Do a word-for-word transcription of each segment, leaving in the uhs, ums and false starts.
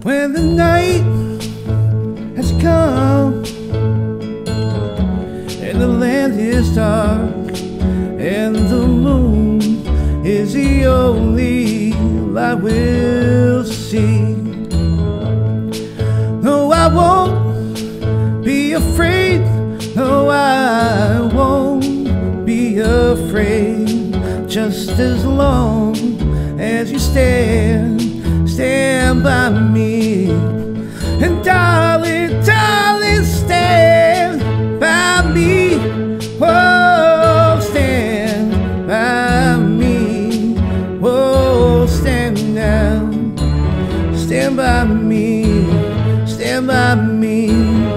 when the night has come and the land is dark and the moon is the only light we'll see. No, I won't be afraid. No, I won't be afraid. Just as long as you stand, stand by me. And darling, darling, stand by me. Oh, stand by me. Oh, stand now. Stand by me. Stand by me.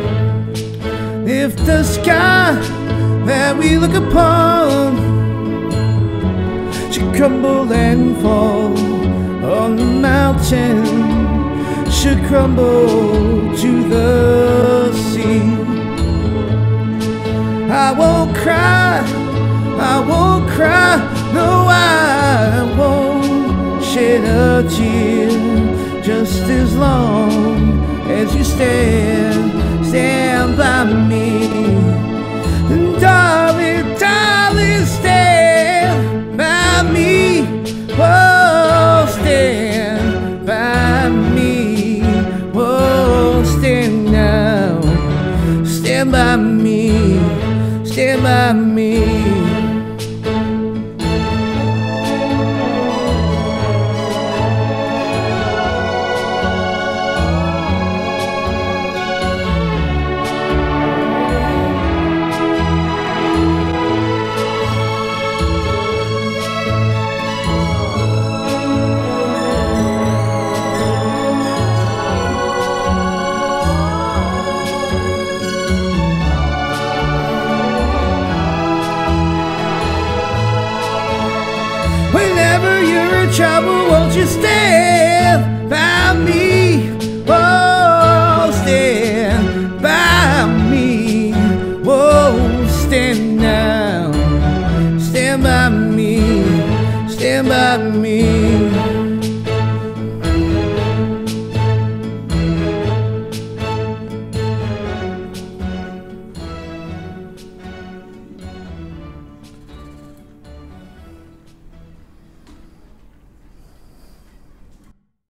If the sky that we look upon should crumble and fall on the mountain, should crumble to the sea, I won't cry, I won't cry, no, I won't shed a tear. Just as long as you stand, stand by me. And darling, darling, stand by me. Oh, stand by me. Oh, stand now. Stand by me. Stand by me.